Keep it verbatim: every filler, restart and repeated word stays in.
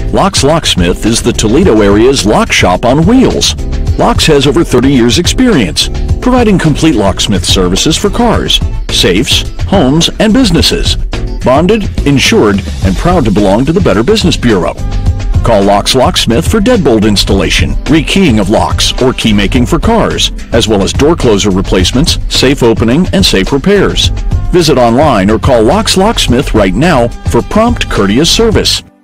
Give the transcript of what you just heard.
Locks Locksmith is the Toledo area's lock shop on wheels. Locks has over thirty years experience, providing complete locksmith services for cars, safes, homes, and businesses. Bonded, insured, and proud to belong to the Better Business Bureau. Call Locks Locksmith for deadbolt installation, rekeying of locks, or key making for cars, as well as door closer replacements, safe opening, and safe repairs. Visit online or call Locks Locksmith right now for prompt, courteous service.